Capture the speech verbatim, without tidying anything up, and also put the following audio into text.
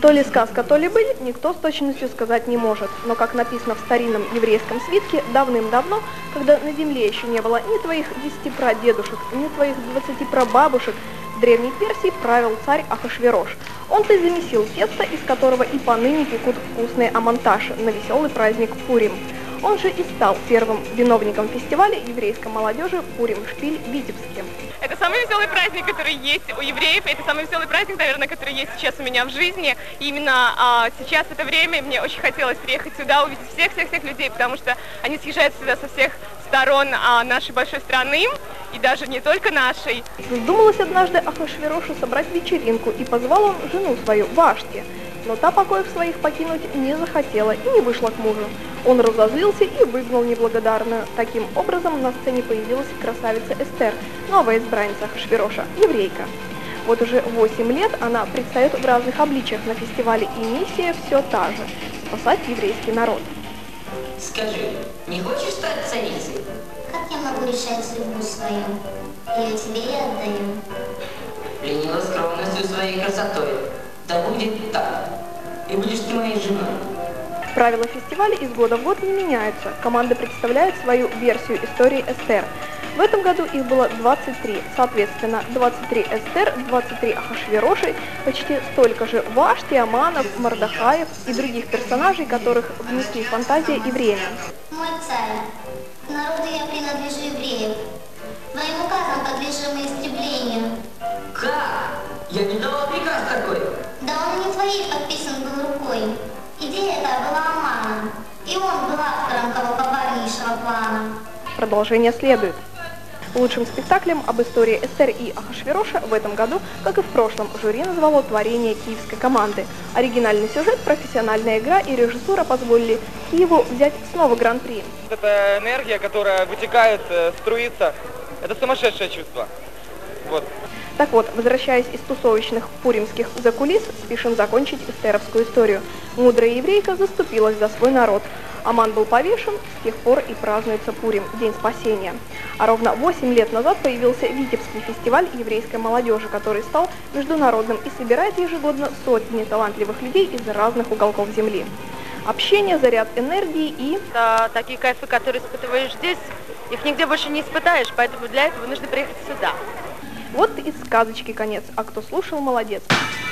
То ли сказка, то ли быль, никто с точностью сказать не может. Но, как написано в старинном еврейском свитке, давным-давно, когда на земле еще не было ни твоих десяти прадедушек, ни твоих двадцати прабабушек, в Древней Персии правил царь Ахашверош. Он-то и замесил тесто, из которого и поныне пекут вкусные аманташи на веселый праздник Пурим. Он же и стал первым виновником фестиваля еврейской молодежи Пурим-Шпиль в Витебске. Это самый веселый праздник, который есть у евреев. Это самый веселый праздник, наверное, который есть сейчас у меня в жизни. И именно а, сейчас, в это время, мне очень хотелось приехать сюда, увидеть всех-всех-всех людей, потому что они съезжают сюда со всех сторон а, нашей большой страны, и даже не только нашей. Вздумалось однажды Ахашверошу собрать вечеринку, и позвал он жену свою, Вашти. Но та покоев своих покинуть не захотела и не вышла к мужу. Он разозлился и выгнал неблагодарную. Таким образом на сцене появилась красавица Эстер, новая избранница Ахашвероша, еврейка. Вот уже восемь лет она предстает в разных обличиях на фестивале, и миссия все та же – спасать еврейский народ. Скажи, не хочешь стать царицей? Как я могу решать судьбу свою? Ее тебе я отдаю. Пленила скромностью своей красотой. Да будет так. И будешь ты моей женой. Правила фестиваля из года в год не меняются. Команда представляет свою версию истории Эстер. В этом году их было двадцать три. Соответственно, двадцать три Эстер, двадцать три Ахашверошей, почти столько же Вашти, Аманов, Мордахаев и других персонажей, которых внесли фантазия и время. Мой царь, к народу я принадлежу евреев. Моим указам подлежим и истреблению. Как? Я не давал приказ такой. Да он не твоей подписан был рукой. Идея эта была Амана, и он был автором того коварнейшего плана. Продолжение следует. Лучшим спектаклем об истории Эстер и Ахашвероша в этом году, как и в прошлом, жюри назвало творение киевской команды. Оригинальный сюжет, профессиональная игра и режиссура позволили Киеву взять снова гран-при. Это энергия, которая вытекает, струится. Это сумасшедшее чувство. Вот. Так вот, возвращаясь из тусовочных пуримских закулис, спешим закончить эстеровскую историю. Мудрая еврейка заступилась за свой народ. Аман был повешен, с тех пор и празднуется Пурим, День спасения. А ровно восемь лет назад появился Витебский фестиваль еврейской молодежи, который стал международным и собирает ежегодно сотни талантливых людей из разных уголков земли. Общение, заряд энергии и... Это такие кайфы, которые испытываешь здесь, их нигде больше не испытаешь, поэтому для этого нужно приехать сюда. Вот и сказочки конец, а кто слушал, молодец.